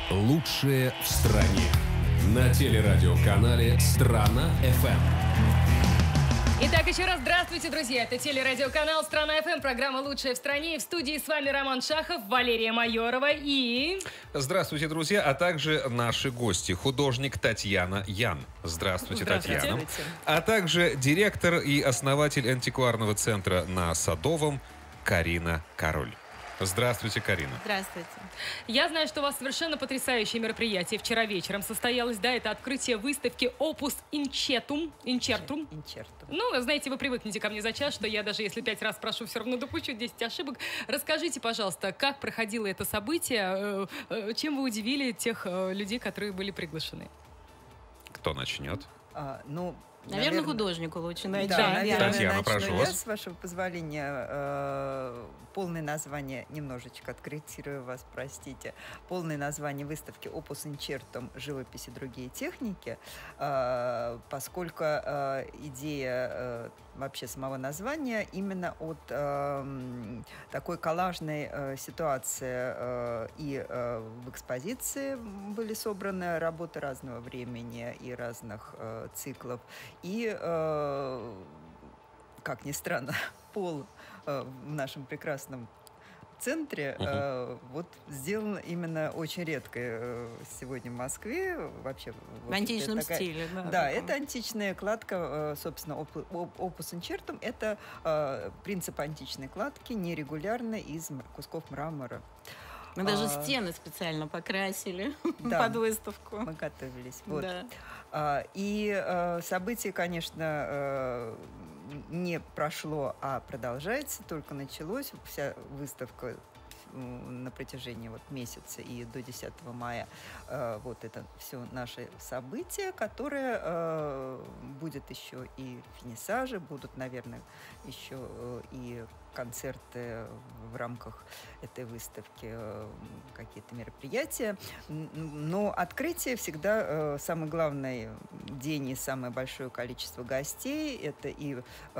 Лучшее в стране. На телерадиоканале «Страна-ФМ». Итак, еще раз здравствуйте, друзья. Это телерадиоканал «Страна-ФМ», программа «Лучшая в стране». И в студии с вами Роман Шахов, Валерия Майорова и... Здравствуйте, друзья, а также наши гости. Художник Татьяна Ян. Здравствуйте, Татьяна. А также директор и основатель антикварного центра на Садовом Карина Король. Здравствуйте, Карина. Здравствуйте. Я знаю, что у вас совершенно потрясающее мероприятие вчера вечером состоялось, да, это открытие выставки Opus Incertum. Ну, знаете, вы привыкнете ко мне за час, что я даже если 5 раз прошу, все равно допущу 10 ошибок. Расскажите, пожалуйста, как проходило это событие, чем вы удивили тех людей, которые были приглашены? Кто начнет? Наверное, художнику лучше начать. Да, Татьяна, прошу вас. Я, с вашего позволения, полное название, немножечко откорректирую вас, простите. Полное название выставки «Opus Incertum. Живопись и другие техники», поскольку идея вообще самого названия именно от такой коллажной ситуации. И в экспозиции были собраны работы разного времени и разных циклов. И, как ни странно, пол в нашем прекрасном центре вот сделан именно очень редко сегодня в Москве. Вообще, в античном стиле. Да, это античная кладка, собственно, Opus Incertum. Это принцип античной кладки, нерегулярной, из кусков мрамора. Мы даже стены специально покрасили под выставку. Мы готовились. Вот. Да. И событие, конечно, не прошло, а продолжается, только началось. Вся выставка на протяжении месяца и до 10 мая. Вот это все наше событие, которое будет еще и финисажи, будут, наверное, еще и концерты в рамках этой выставки, какие-то мероприятия. Но открытие всегда самый главный день и самое большое количество гостей. Это и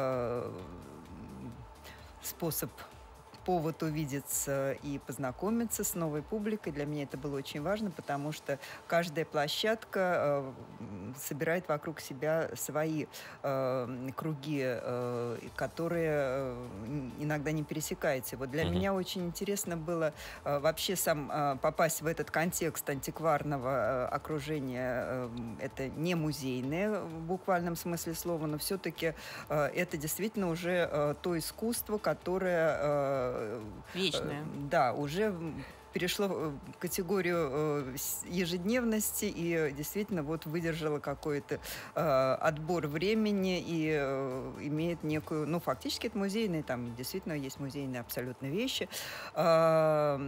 повод увидеться и познакомиться с новой публикой. Для меня это было очень важно, потому что каждая площадка собирает вокруг себя свои круги, которые иногда не пересекаются. Вот для меня очень интересно было вообще сам попасть в этот контекст антикварного окружения. Это не музейное в буквальном смысле слова, но все-таки это действительно уже то искусство, которое вечное. Да, уже перешло в категорию ежедневности и действительно выдержало какой-то отбор времени и имеет некую, фактически это музейные, там действительно есть музейные абсолютно вещи. Так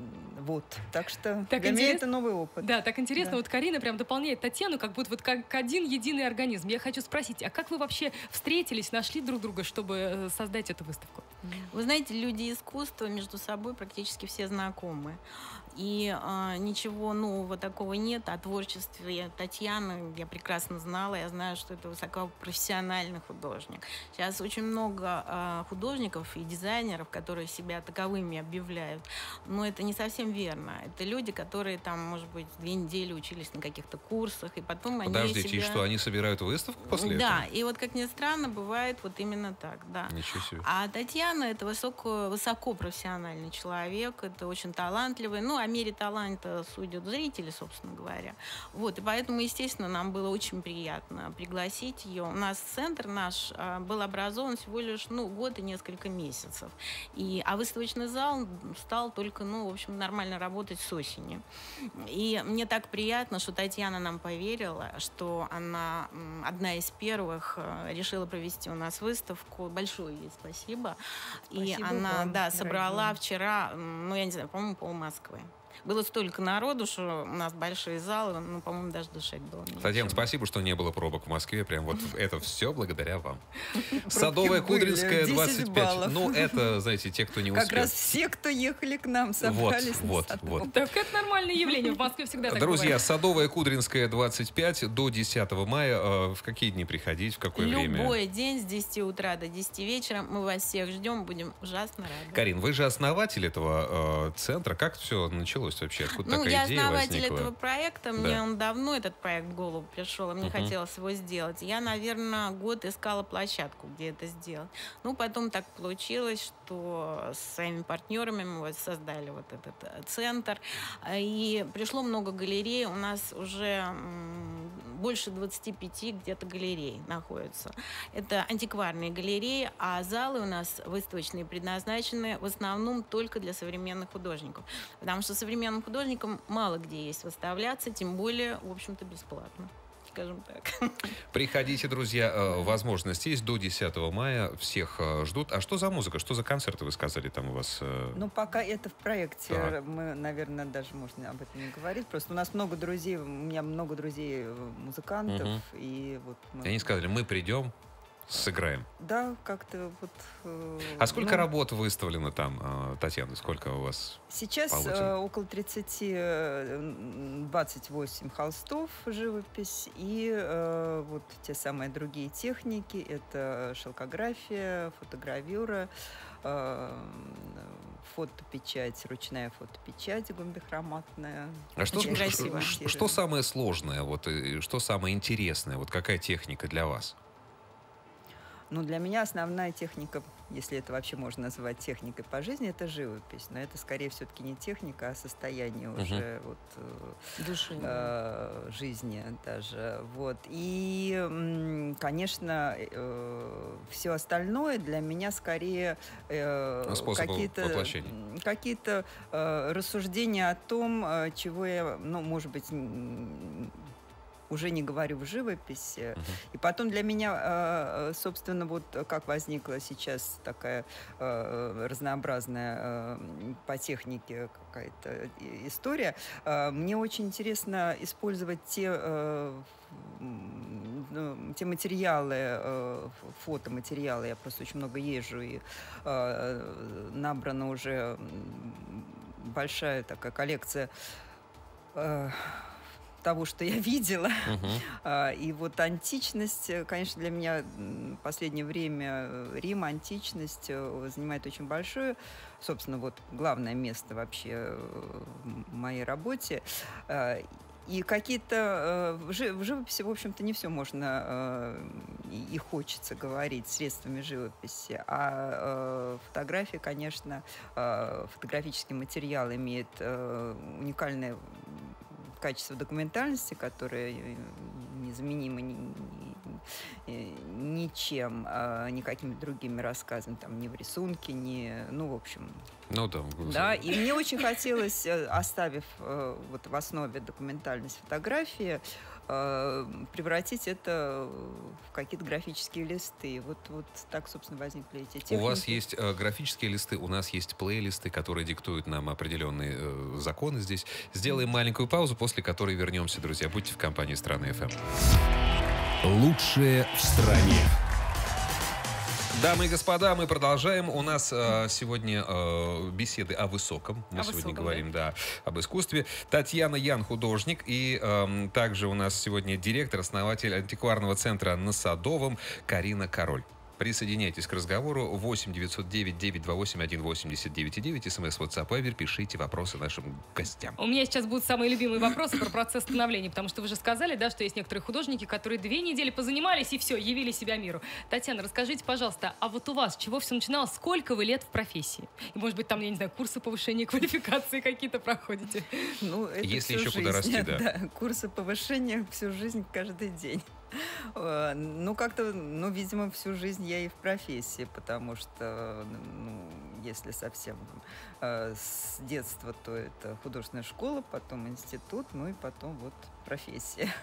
что для меня это новый опыт. Да, так интересно. Да. Карина прям дополняет Татьяну, как будто как один единый организм. Я хочу спросить, а как вы вообще встретились, нашли друг друга, чтобы создать эту выставку? Вы знаете, люди искусства между собой практически все знакомы. И ничего нового такого нет. О творчестве Татьяны я прекрасно знала. Я знаю, что это высокопрофессиональный художник. Сейчас очень много художников и дизайнеров, которые себя таковыми объявляют. Но это не совсем верно. Это люди, которые там, может быть, 2 недели учились на каких-то курсах, и потом Подождите, и что, они собирают выставку после этого? Да, и как ни странно, бывает именно так, да. Ничего себе. А Татьяна — это высокопрофессиональный человек, это очень талантливый. О мере таланта судят зрители, собственно говоря. И поэтому, естественно, нам было очень приятно пригласить ее. У нас центр наш был образован всего лишь год и несколько месяцев. А выставочный зал стал только, нормально работать с осени. И мне так приятно, что Татьяна нам поверила, что она одна из первых решила провести у нас выставку. Большое ей спасибо. И она, собрала вчера, я не знаю, по-моему, пол Москвы. Было столько народу, что у нас большие залы, по-моему, даже дышать было. Татьяна, спасибо, что не было пробок в Москве. Прям это все благодаря вам. Садовая, Кудринская, 25. Это, знаете, те, кто не успел. Как раз все, кто ехали к нам, собрались на Садовом. Так это нормальное явление. В Москве всегда так бывает. Друзья, Садовая, Кудринская, 25 до 10 мая. В какие дни приходить, в какое время? Любой день с 10 утра до 10 вечера. Мы вас всех ждем, будем ужасно рады. Карин, вы же основатель этого центра. Как все началось? началось вообще? Откуда Ну, такая я идея основатель возникла? этого проекта, Да. мне он давно, этот проект, в голову пришел, и мне хотелось его сделать. Я, наверное, год искала площадку, где это сделать. Ну, потом так получилось, что с своими партнерами мы вот создали вот этот центр, и пришло много галерей, у нас уже больше 25 где-то галерей находится. Это антикварные галереи, а залы у нас выставочные предназначены в основном только для современных художников. Потому что современным художникам мало где есть выставляться, тем более, в общем-то, бесплатно, скажем так. Приходите, друзья, возможность есть до 10 мая, всех ждут. А что за музыка, что за концерты, вы сказали, там у вас? Ну, пока это в проекте, Так. мы, наверное, даже можно об этом не говорить. Просто у нас много друзей, у меня много друзей музыкантов, и вот мы... И они сказали, мы придем, сыграем. Да, как-то вот... А сколько ну, работ выставлено там, Татьяна? Сколько у вас? Сейчас получено? около 28 холстов, живопись, и вот те самые другие техники. Это шелкография, фотогравюра, фотопечать, ручная фотопечать гомбихроматная. А что, Очень что, красиво. что самое сложное, вот, и что самое интересное? Вот какая техника для вас? Ну, для меня основная техника, если это вообще можно назвать техникой по жизни, это живопись. Но это скорее все-таки не техника, а состояние уже вот, Души. жизни даже. Вот. И, конечно, все остальное для меня скорее Способы воплощения. какие-то рассуждения о том, чего я, ну, может быть, уже не говорю в живописи. И потом для меня, собственно, вот как возникла сейчас такая разнообразная по технике какая-то история, мне очень интересно использовать те материалы, фотоматериалы. Я просто очень много езжу, и набрана уже большая такая коллекция того, что я видела. И вот античность, конечно, для меня в последнее время Рим, античность занимает очень большое, собственно, вот главное место вообще в моей работе. И какие-то в живописи, в общем-то, не все можно и хочется говорить средствами живописи, а фотография, конечно, фотографический материал имеет уникальное качество документальности, которое незаменимо ничем, никакими другими рассказами, там, ни в рисунке, ни, ну, в общем. Ну, да. Да, и мне очень хотелось, оставив вот в основе документальность фотографии, превратить это в какие-то графические листы. Вот так, собственно, возникли эти техники. У вас есть графические листы, у нас есть плейлисты, которые диктуют нам определенные законы здесь. Сделаем маленькую паузу, после которой вернемся, друзья. Будьте в компании Страны ФМ. Лучшее в стране. Дамы и господа, мы продолжаем. У нас сегодня беседы о высоком. Мы сегодня говорим, да, об искусстве. Татьяна Ян, художник. И также у нас сегодня директор, основатель антикварного центра на Садовом Карина Король. Присоединяйтесь к разговору. 8 909 928 189 9. СМС, WhatsApp, Viber. Пишите вопросы нашим гостям. У меня сейчас будут самые любимые вопросы про процесс становления, потому что вы же сказали, да, что есть некоторые художники, которые 2 недели позанимались и все, явили себя миру. Татьяна, расскажите, пожалуйста, а вот у вас с чего все начиналось? Сколько вы лет в профессии? И, может быть, там, я не знаю, курсы повышения квалификации какие-то проходите? Ну, это если всю еще куда жизнь, расти, да. Курсы повышения всю жизнь, каждый день. Ну, как-то, ну, видимо, всю жизнь я и в профессии, потому что, ну, если совсем с детства, то это художественная школа, потом институт, ну и потом вот профессия.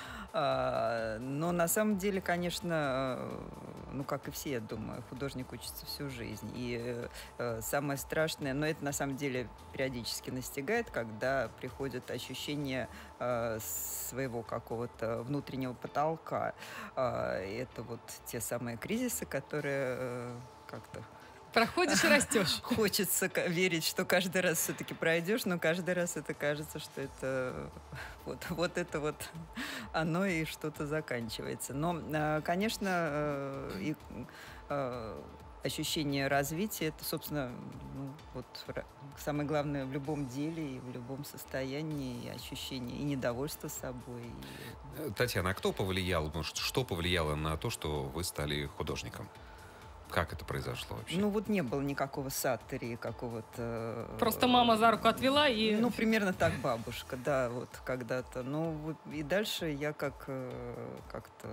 Но на самом деле, конечно, ну, как и все, я думаю, художник учится всю жизнь. И самое страшное, но это на самом деле периодически настигает, когда приходит ощущение своего какого-то внутреннего потолка. Это вот те самые кризисы, которые как-то... Проходишь и растешь. Хочется верить, что каждый раз все-таки пройдешь, но каждый раз это кажется, что это вот это вот оно и что-то заканчивается. Но, конечно, ощущение развития, это, собственно, ну, вот самое главное в любом деле и в любом состоянии, и ощущение, и недовольство собой. Татьяна, а кто повлиял, что повлияло на то, что вы стали художником? Как это произошло вообще? Ну, вот не было никакого саттери, какого-то... Просто мама за руку отвела и... Ну, примерно так бабушка, да, вот когда-то. Ну, вот, и дальше я как-то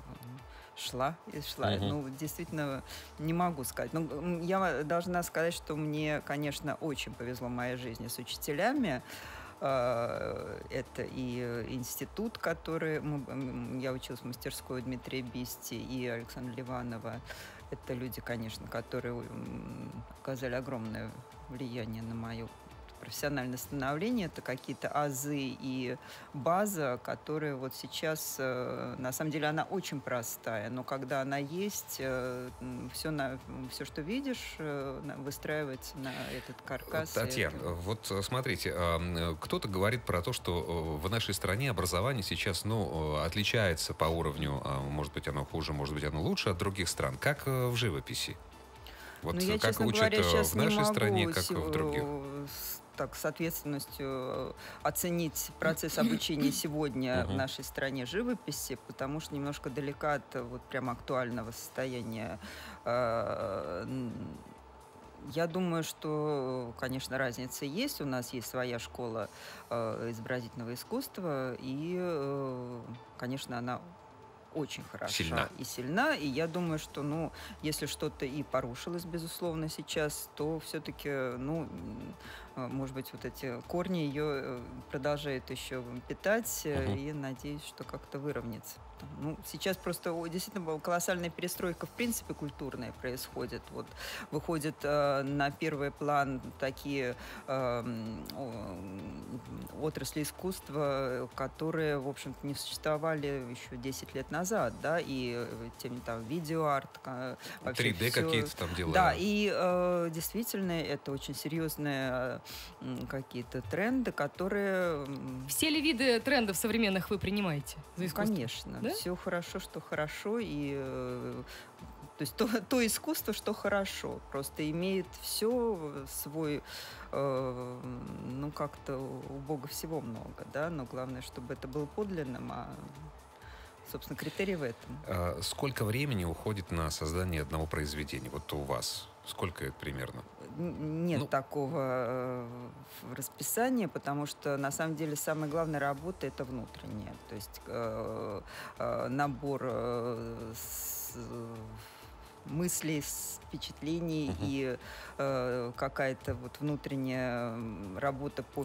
шла и шла. Ну, действительно, не могу сказать. Ну, я должна сказать, что мне, конечно, очень повезло в моей жизни с учителями. Это и институт, который... Я училась в мастерской Дмитрия Бисти и Александра Ливанова. Это люди, конечно, которые оказали огромное влияние на мое профессиональное становление. Это какие-то азы и база, которые вот сейчас, на самом деле, она очень простая, но когда она есть, все, что видишь, выстраивается на этот каркас. Татьяна, вот смотрите, кто-то говорит про то, что в нашей стране образование сейчас, отличается по уровню, может быть, оно хуже, может быть, оно лучше от других стран. Как в живописи? Вот я, как честно учат говоря, в нашей стране, как в других? Так, с ответственностью оценить процесс обучения сегодня в нашей стране живописи, потому что немножко далека от вот прям актуального состояния. Я думаю, что, конечно, разница есть. У нас есть своя школа изобразительного искусства, и, конечно, она очень хороша и сильна. И я думаю, что, если что-то и порушилось, безусловно, сейчас, то все-таки, может быть, вот эти корни ее продолжают еще питать, и надеюсь, что как-то выровняется. Сейчас просто действительно колоссальная перестройка, в принципе, культурная происходит. Вот выходят на первый план такие отрасли искусства, которые, в общем-то, не существовали еще 10 лет назад, да, и там видеоарт, 3D какие-то там дела. Да, и действительно это очень серьезные какие-то тренды, которые... Все ли виды трендов современных вы принимаете за искусство? Конечно. Да? Все хорошо, что хорошо, и то есть то искусство, что хорошо, просто имеет все свой, как-то у Бога всего много, да, но главное, чтобы это было подлинным, собственно, критерий в этом. Сколько времени уходит на создание одного произведения? Вот у вас сколько это примерно? Нет такого расписания, потому что, на самом деле, самая главная работа – это внутренняя. То есть набор мыслей, впечатлений и какая-то вот внутренняя работа по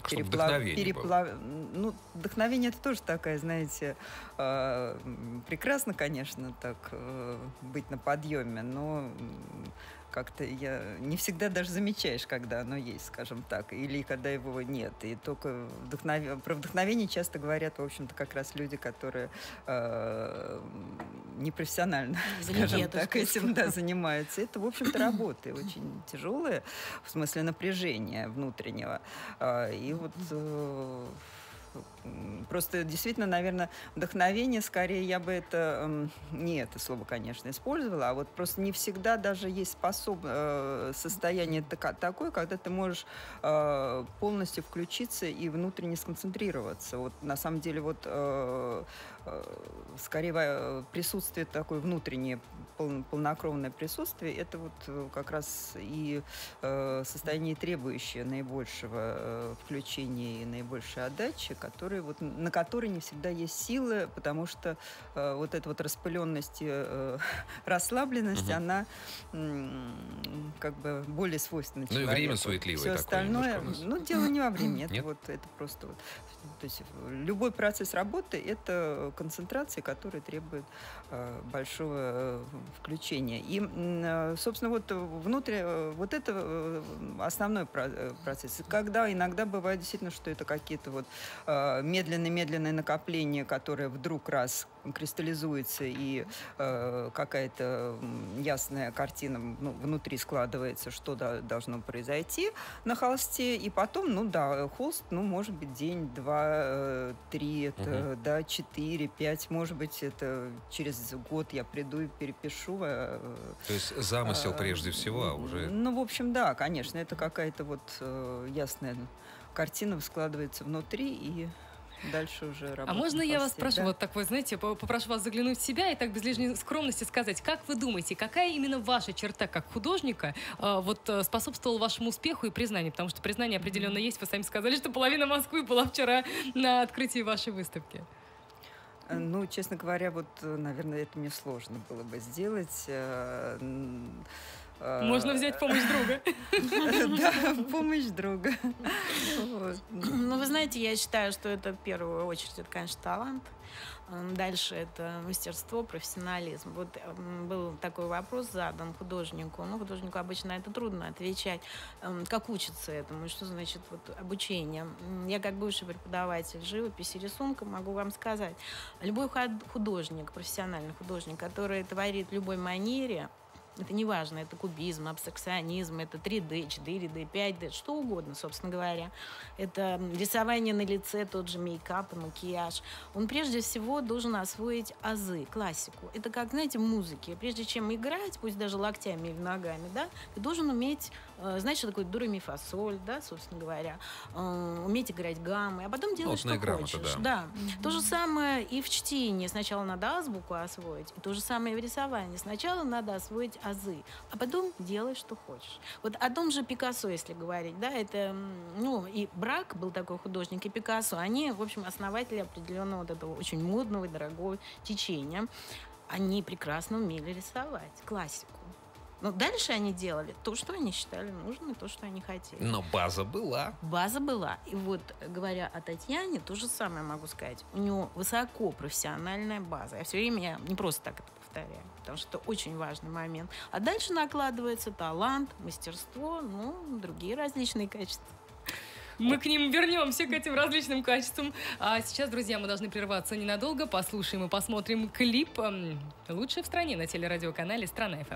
вдохновение это тоже такая, знаете, прекрасно, конечно, так быть на подъеме, но как-то не всегда даже замечаешь, когда оно есть, скажем так, или когда его нет. И только про вдохновение часто говорят, в общем-то, как раз люди, которые непрофессионально, скажем так, этим занимаются. Это, в общем-то, работы очень тяжелые, в смысле напряжения внутреннего. И вот... Просто действительно, наверное, вдохновение, скорее я бы не это слово, конечно, использовала, а вот просто не всегда даже есть состояние такое, когда ты можешь полностью включиться и внутренне сконцентрироваться. Вот на самом деле вот скорее присутствие такое внутреннее, полнокровное присутствие, это вот как раз и состояние, требующее наибольшего включения и наибольшей отдачи, на которые не всегда есть силы, потому что вот эта вот распыленность и расслабленность, она как бы более свойственна человеку. Ну и время суетливое Все такое. остальное, дело не во времени. Нет? Это просто вот. То есть любой процесс работы – это концентрация, которая требует большого включения. И, собственно, вот внутри вот это основной процесс. Когда иногда бывает действительно, что это какие-то вот медленное накопление, которое вдруг раз кристаллизуется, и какая-то ясная картина внутри складывается, что должно произойти на холсте, и потом, ну да, холст, ну, может быть, день, 2, 3, это, да, 4, 5, может быть, это через год я приду и перепишу. То есть замысел прежде всего, а уже... Ну, в общем, да, конечно, это какая-то вот ясная картина складывается внутри, и дальше уже работаем. А можно я вас спрошу, да? вот так вы, знаете, попрошу вас заглянуть в себя и так без лишней скромности сказать, как вы думаете, какая именно ваша черта как художника вот способствовала вашему успеху и признанию? Потому что признание определенно есть. Вы сами сказали, что половина Москвы была вчера на открытии вашей выставки. Ну, честно говоря, вот, наверное, это мне сложно было бы сделать. Можно взять помощь друга. Да, помощь друга. Ну, вы знаете, я считаю, что это в первую очередь, это, конечно, талант. Дальше это мастерство, профессионализм. Вот был такой вопрос задан художнику. Ну, художнику обычно на это трудно отвечать. Как учиться этому? Что значит вот обучение? Я как бывший преподаватель живописи, рисунка могу вам сказать. Любой художник, профессиональный художник, который творит в любой манере, это не важно, это кубизм, абстракционизм, это 3D, 4D, 5D, что угодно, собственно говоря. Это рисование на лице, тот же мейкап и макияж. Он прежде всего должен освоить азы, классику. Это как, знаете, в музыке. Прежде чем играть, пусть даже локтями или ногами, да, ты должен уметь, знать, что такое до, ре, ми, фа, соль, да, собственно говоря, уметь играть гаммы, а потом делать, что грамота, хочешь. Да. То же самое и в чтении. Сначала надо азбуку освоить, и то же самое и в рисовании. Сначала надо освоить азы, а потом делай, что хочешь. Вот о том же Пикассо, если говорить, да, это, ну, и Брак был такой художник, и Пикассо, они, в общем, основатели определенного вот этого очень модного и дорогого течения. Они прекрасно умели рисовать классику. Но дальше они делали то, что они считали нужным, и то, что они хотели. Но база была. База была. И вот, говоря о Татьяне, то же самое могу сказать. У него высокопрофессиональная база. Я все время не просто так это повторяю, потому что это очень важный момент. А дальше накладывается талант, мастерство, ну, другие различные качества. Мы к ним вернемся, к этим различным качествам. А сейчас, друзья, мы должны прерваться ненадолго. Послушаем и посмотрим клип «Лучшее в стране» на телерадиоканале «Страна.ФМ».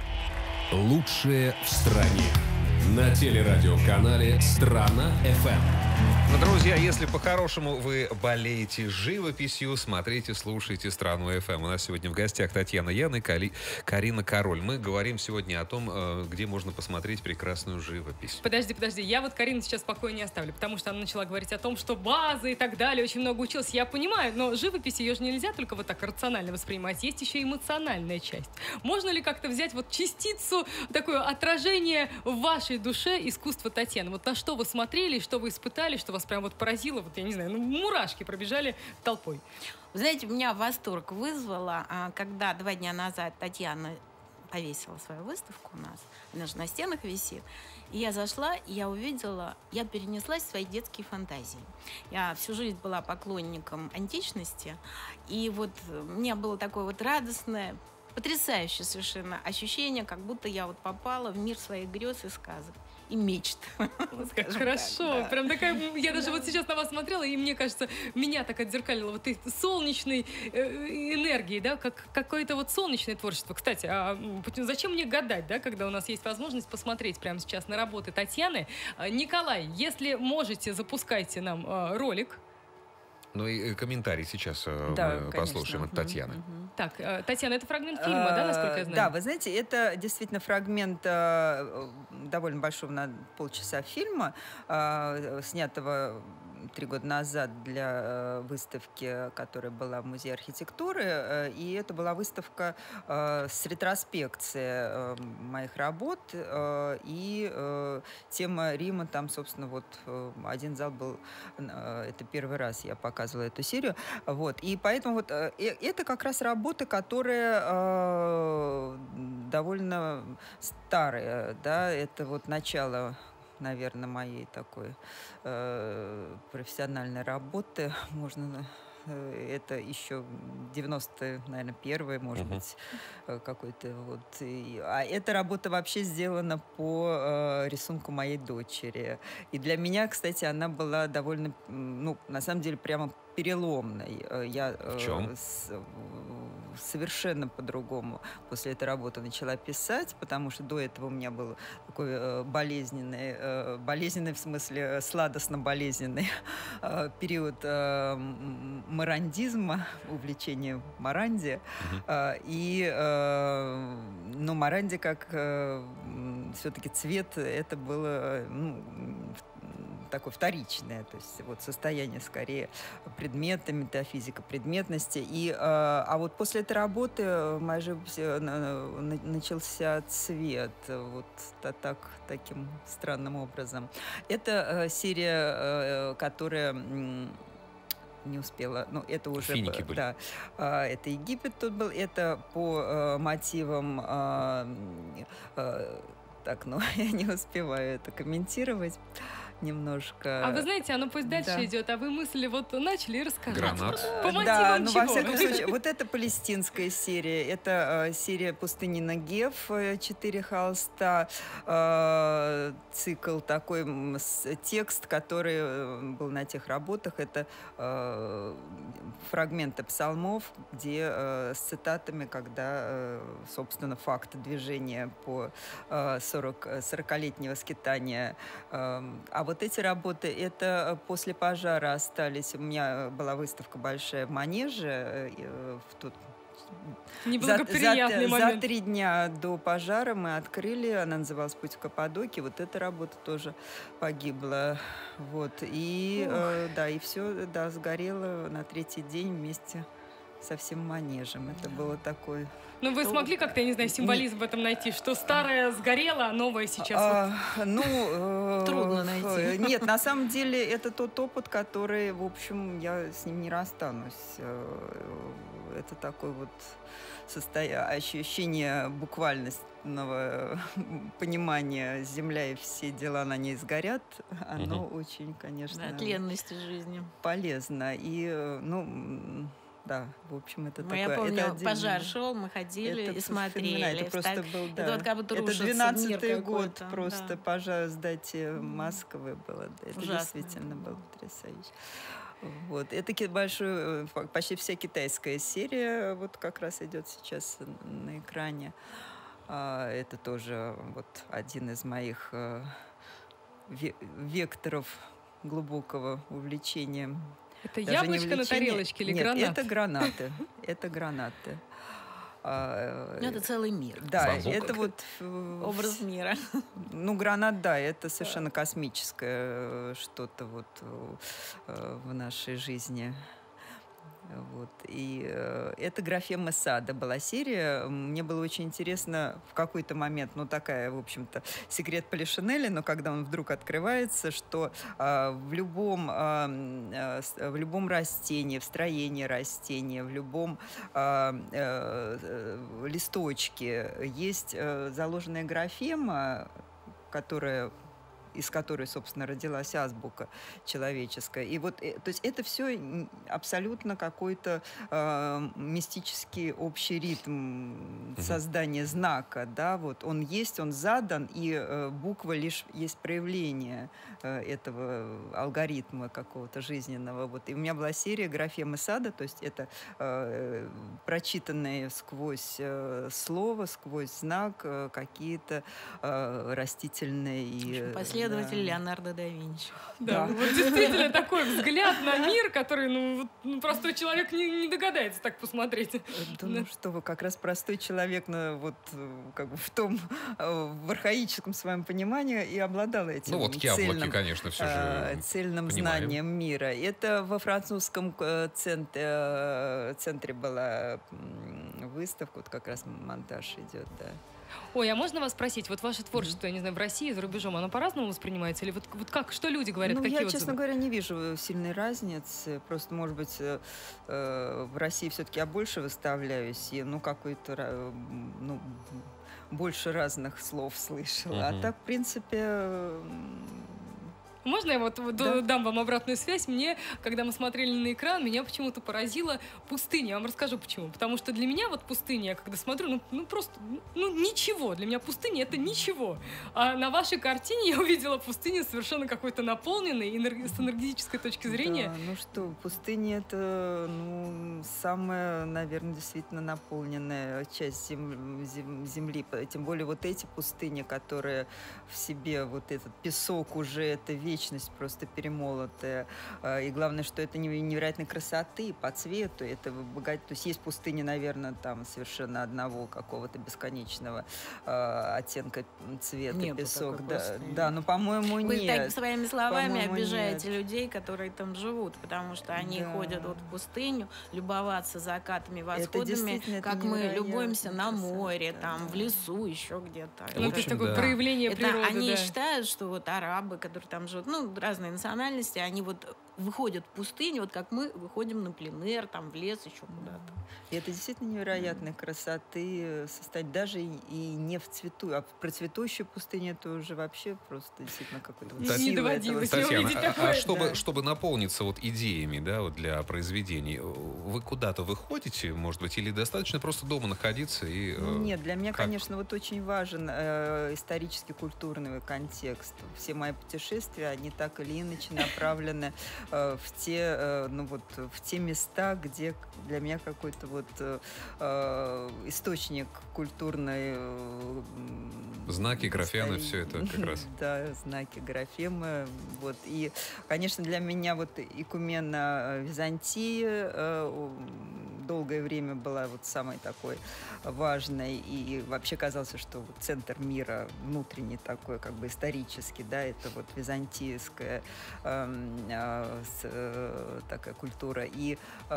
Лучшее в стране. На телерадиоканале «Страна.ФМ». Ну, друзья, если по-хорошему вы болеете живописью, смотрите, слушайте «Страну.ФМ». У нас сегодня в гостях Татьяна Ян и Карина Король. Мы говорим сегодня о том, где можно посмотреть прекрасную живопись. Подожди, я вот Карину сейчас спокойно не оставлю, потому что она начала говорить о том, что база и так далее, очень много училась. Я понимаю, но живопись, ее же нельзя только вот так рационально воспринимать. Есть еще эмоциональная часть. Можно ли как-то взять вот частицу, такое отражение в вашей душе искусства Татьяны? Вот на что вы смотрели, что вы испытали, что вас прям вот поразило, вот я не знаю, ну, мурашки пробежали толпой. Вы знаете, меня восторг вызвало, когда 2 дня назад Татьяна повесила свою выставку у нас, она же на стенах висит, и я зашла, и я увидела, я перенеслась в свои детские фантазии. Я всю жизнь была поклонником античности, и вот у меня было такое вот радостное, потрясающее совершенно ощущение, как будто я вот попала в мир своих грез и сказок. И мечт. Как хорошо. Да. Прям такая, я даже вот сейчас на вас смотрела, и мне кажется, меня так отзеркалило вот этой солнечной энергии, да, как какое-то вот солнечное творчество. Кстати, а зачем мне гадать, да, когда у нас есть возможность посмотреть прямо сейчас на работы Татьяны? Николай, если можете, запускайте нам ролик. Ну и комментарий сейчас да, мы послушаем от Татьяны. Так, Татьяна, это фрагмент фильма, да, насколько я знаю? Да, вы знаете, это действительно фрагмент довольно большого, на полчаса фильма, снятого 3 года назад для выставки, которая была в Музее архитектуры. И это была выставка с ретроспекцией моих работ. И тема Рима, там, собственно, вот один зал был, это первый раз я показывала эту серию. Вот. И поэтому вот это как раз работа, которая довольно старая, да, это вот начало, наверное, моей такой профессиональной работы, можно это еще 90-е, наверное, первые, может быть, какой-то вот. А эта работа вообще сделана по рисунку моей дочери. И для меня, кстати, она была довольно, ну, на самом деле, прямо переломной. Я В чем? Совершенно по-другому после этой работы начала писать, потому что до этого у меня был такой болезненный в смысле сладостно-болезненный период марандизма, увлечения Моранди. Но Моранди как все-таки цвет, это было такое вторичное, то есть вот состояние скорее предмета, метафизика предметности. А вот после этой работы в моей живописи начался цвет вот таким странным образом. Это серия, которая не успела, ну, это уже... Финики были. Да, это Египет тут был, это по мотивам... Так, ну, я не успеваю это комментировать немножко. А вы знаете, оно пусть дальше Да. идет, а вы мысли вот начали и рассказать. Гранат. По мотивам Да, ну, во чего? всяком случае, вот это палестинская серия. Это серия «Пустыни Негев», 4 холста, цикл такой, текст, который был на тех работах. Это фрагменты псалмов, где с цитатами, когда, собственно, факт движения по 40-летнего скитания. А вот эти работы, это после пожара остались. У меня была выставка большая в Манеже. Тут Неблагоприятный момент. За 3 дня до пожара мы открыли, она называлась «Путь в Каппадокию». Вот эта работа тоже погибла. Вот. И, да, и все, да, сгорело на 3-й день вместе со всем Манежем. Это было такое... Ну, вы смогли как-то, я не знаю, символизм в этом найти, что старое сгорело, а новое сейчас Трудно найти. Нет, на самом деле это тот опыт, который, в общем, я с ним не расстанусь. Это такое вот ощущение буквальностного понимания. Земля и все дела на ней сгорят. Оно очень, конечно... Да, тленности жизни. Полезно. И, ну... Да, в общем, это такое... Я помню, это пожар шел, мы ходили и смотрели. Это просто был, да. Это вот как будто это рушится 12-й мир год, какой-то. просто Да. пожар, сдайте Москвы было. Да, это Ужасно. действительно было потрясающе. Вот. Это большой, почти вся китайская серия, вот как раз идет сейчас на экране. Это тоже вот один из моих векторов глубокого увлечения. Это Даже яблочко на тарелочке или Нет, гранат? это гранаты. Это гранаты. Ну, это целый мир. Да, Бамбук. это вот... Образ мира. Ну, гранат, да, это совершенно космическое что-то вот в нашей жизни. Вот. И это «Графема сада» была серия. Мне было очень интересно в какой-то момент, ну, такая, в общем-то, секрет Полишинеля, но когда он вдруг открывается, что в любом растении, в строении растения, в любом листочке есть заложенная графема, из которой, собственно, родилась азбука человеческая. И вот, то есть это все абсолютно какой-то мистический общий ритм создания знака, да, вот он есть, он задан, и буква лишь есть проявление этого алгоритма какого-то жизненного. Вот. И у меня была серия «Графемы сада», то есть это прочитанные сквозь слово, сквозь знак какие-то растительные и Последователь Леонардо да Винчи. Да, вот действительно такой взгляд на мир, который, ну, простой человек не догадается так посмотреть. Да, ну что вы, как раз простой человек, вот как бы в архаическом своем понимании и обладал этим Ну вот яблоки, конечно, все же цельным понимаем. знанием мира. Это во французском центре была выставка, вот как раз монтаж идет, да. Ой, а можно вас спросить, вот ваше творчество, я не знаю, в России, за рубежом, оно по-разному воспринимается? Или вот как, что люди говорят, Ну, какие я, отзывы? честно говоря, не вижу сильной разницы. Просто, может быть, в России все-таки я больше выставляюсь, и, какой-то, больше разных слов слышала. А так, в принципе, Можно я дам вам обратную связь? Мне, когда мы смотрели на экран, меня почему-то поразила пустыня. Я вам расскажу почему. Потому что для меня пустыня, я когда смотрю, просто ничего. Для меня пустыня — это ничего. А на вашей картине я увидела пустыню совершенно какой-то наполненной, с энергетической точки зрения. Да, пустыня — это, самая, наверное, действительно наполненная часть земли. Тем более эти пустыни, которые в себе, этот песок уже, это вечность просто перемолотая. И главное, что это невероятной красоты по цвету. Это то есть пустыни, наверное, там совершенно одного какого-то бесконечного оттенка цвета, небо песок. Да, но, по-моему, нет. Вы так своими словами обижаете людей, которые там живут, потому что они ходят в пустыню любоваться закатами, восходами, как мы любуемся на море, там, в лесу, еще где-то. Это такое проявление природы. Они считают, что арабы, которые там живут, разные национальности, они выходят в пустыню, как мы выходим на пленэр, там, в лес, еще куда-то. И это действительно невероятной красоты состоять даже и не в цвету, а в процветущей пустыне это уже вообще просто действительно какой-то не доводилось. Татьяна, чтобы наполниться идеями, для произведений, вы куда-то выходите, может быть, или достаточно просто дома находиться и... Нет, для меня, конечно, очень важен исторический, культурный контекст. Все мои путешествия, они так или иначе направлены в те места, где для меня какой-то источник культурный. Знаки, графемы, все это как раз. Да, знаки, графемы. И, конечно, для меня икумена Византии долгое время была самой такой важной. И вообще казалось, что центр мира внутренний такой, как бы исторический, это византийская такая культура. И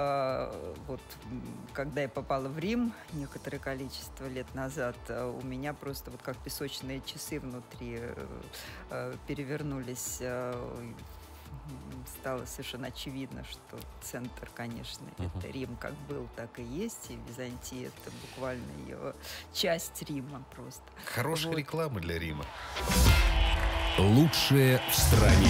когда я попала в Рим некоторое количество лет назад, у меня просто как песочные часы внутри перевернулись. Стало совершенно очевидно, что центр, конечно, это Рим как был, так и есть, и Византия — это буквально ее часть Рима просто. Хорошая реклама для Рима. Лучшее в стране.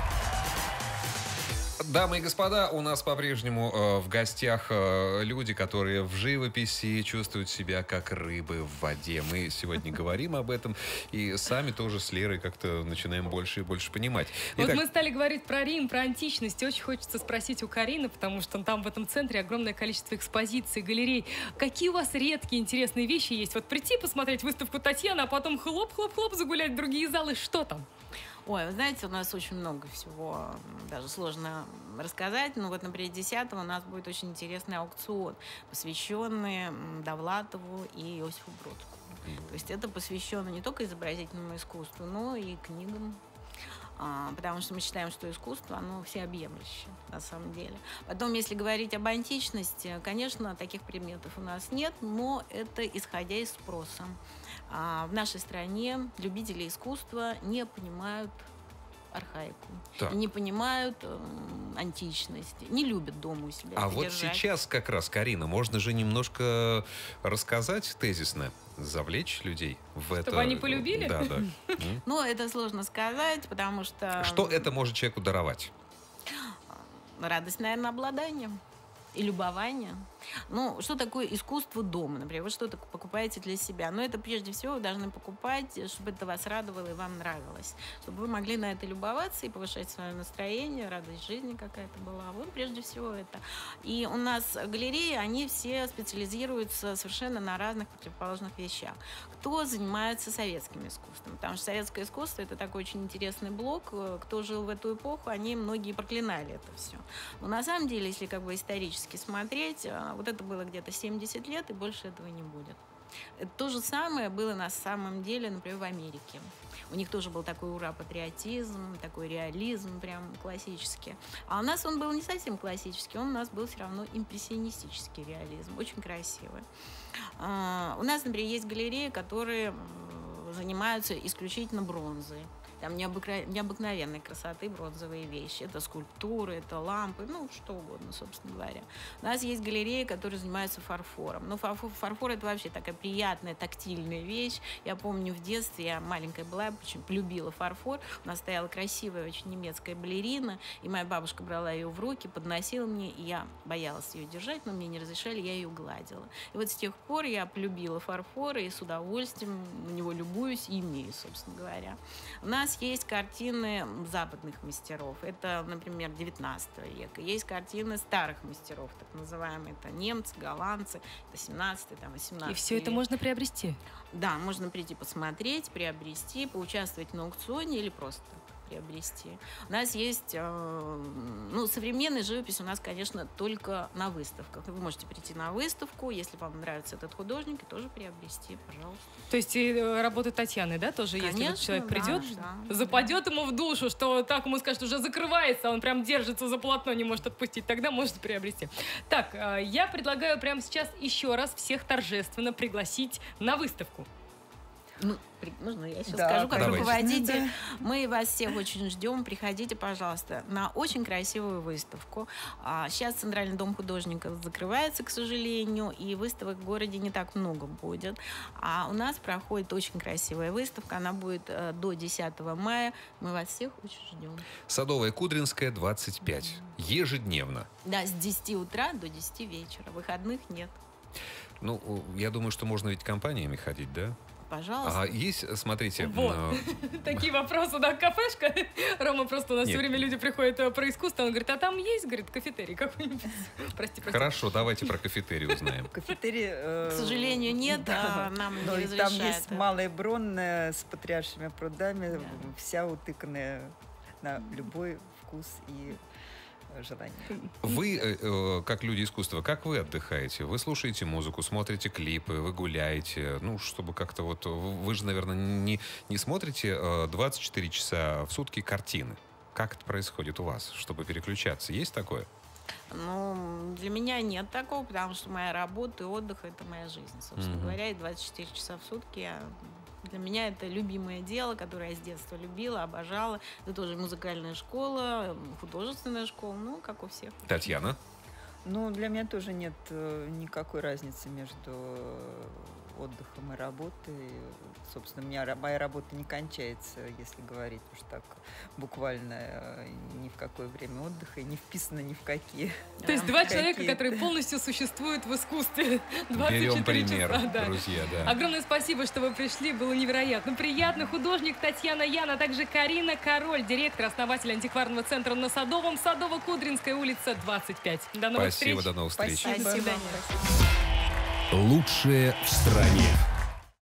Дамы и господа, у нас по-прежнему в гостях люди, которые в живописи чувствуют себя как рыбы в воде. Мы сегодня говорим об этом и сами тоже с Лерой как-то начинаем больше и больше понимать. Итак, мы стали говорить про Рим, про античность. Очень хочется спросить у Карины, потому что там в этом центре огромное количество экспозиций, галерей. Какие у вас редкие интересные вещи есть? Прийти посмотреть выставку Татьяны, а потом хлоп-хлоп-хлоп загулять в другие залы. Что там? Ой, вы знаете, у нас очень много всего, даже сложно рассказать. Например, 10-го у нас будет очень интересный аукцион, посвященный Довлатову и Иосифу Бродскому. То есть это посвящено не только изобразительному искусству, но и книгам. Потому что мы считаем, что искусство, оно всеобъемлющее, на самом деле. Потом, если говорить об античности, конечно, таких предметов у нас нет, но это исходя из спроса. В нашей стране любители искусства не понимают архаику, и не понимают античность, не любят дома у себя содержать. Сейчас как раз, Карина, можно же немножко рассказать тезисно, завлечь людей в это. Чтобы они полюбили? Да. Это сложно сказать, потому что... Что это может человеку даровать? Радость, наверное, обладания и любование. Что такое искусство дома, например? Вы что-то покупаете для себя. Но это прежде всего вы должны покупать, чтобы это вас радовало и вам нравилось. Чтобы вы могли на это любоваться и повышать свое настроение, радость жизни какая-то была. Прежде всего это. И у нас галереи, они все специализируются совершенно на разных противоположных вещах. Кто занимается советским искусством? Потому что советское искусство — это такой очень интересный блок. Кто жил в эту эпоху, они многие проклинали это все. Но на самом деле, если исторически смотреть, это было где-то 70 лет, и больше этого не будет. То же самое было на самом деле, например, в Америке. У них тоже был такой ура-патриотизм, такой реализм прям классический. А у нас он был не совсем классический, у нас был все равно импрессионистический реализм, очень красивый. У нас, например, есть галереи, которые занимаются исключительно бронзой. Там необыкновенной красоты бронзовые вещи. Это скульптуры, это лампы, ну, что угодно, собственно говоря. У нас есть галереи, которые занимаются фарфором. Но фарфор — это вообще такая приятная, тактильная вещь. Я помню, в детстве, я маленькая была, я очень полюбила фарфор. У нас стояла красивая очень немецкая балерина, и моя бабушка брала ее в руки, подносила мне, и я боялась ее держать, но мне не разрешали, я ее гладила. И вот с тех пор я полюбила фарфор, и с удовольствием на него любуюсь и имею, собственно говоря. У нас есть картины западных мастеров. Это, например, 19 века. Есть картины старых мастеров, так называемые. Это немцы, голландцы, это 17-й, там, 18-й. И все это можно приобрести? Да, можно прийти посмотреть, приобрести, поучаствовать на аукционе или просто приобрести. У нас есть, современная живопись у нас, конечно, только на выставках. Вы можете прийти на выставку, если вам нравится этот художник, и тоже приобрести, пожалуйста. То есть и работы Татьяны, да, тоже? Конечно, если вот человек придет, да. западет ему в душу, что так ему скажут, уже закрывается, он прям держится за полотно, не может отпустить, тогда может приобрести. Так, я предлагаю прямо сейчас еще раз всех торжественно пригласить на выставку. Можно я сейчас скажу, как давайте. руководитель? Да. Мы вас всех очень ждем. Приходите, пожалуйста, на очень красивую выставку. Сейчас Центральный дом художников закрывается, к сожалению, и выставок в городе не так много будет. А у нас проходит очень красивая выставка. Она будет до 10 мая. Мы вас всех очень ждем. Садовая, Кудринская, 25. Ежедневно. Да, с 10 утра до 10 вечера. Выходных нет. Ну, я думаю, что можно ведь компаниями ходить, да? Пожалуйста. Есть, смотрите... Вот. Такие вопросы, да, кафешка. Рома, просто у нас все время люди приходят про искусство, он говорит, а там есть, говорит, кафетерий какой-нибудь? Прости. Хорошо, давайте про кафетерий узнаем. Кафетерий... К сожалению, нет, нам не разрешают. Там есть Малая Бронная с патриаршими прудами, вся утыканная на любой вкус и желание. Вы, как люди искусства, как вы отдыхаете? Вы слушаете музыку, смотрите клипы, вы гуляете, ну, чтобы как-то вот... Вы же, наверное, не смотрите 24 часа в сутки картины. Как это происходит у вас, чтобы переключаться? Есть такое? Ну, для меня нет такого, потому что моя работа и отдых — это моя жизнь, собственно говоря, и 24 часа в сутки для меня это любимое дело, которое я с детства любила, обожала. Это тоже музыкальная школа, художественная школа, ну, как у всех. Татьяна? Ну, для меня тоже нет никакой разницы между отдыхом и работой. Собственно, моя работа не кончается, если говорить уж так буквально, ни в какое время отдыха, и не вписано ни в какие. То есть два человека, которые полностью существуют в искусстве 24 Берем пример, часа. Да. друзья, да. Огромное спасибо, что вы пришли, было невероятно приятно. Художник Татьяна Ян, а также Карина Король, директор, основатель антикварного центра на Садовом, Садово-Кудринская улица, 25. До новых встреч. Спасибо, до новых встреч. Спасибо. До свидания. Лучшее в стране.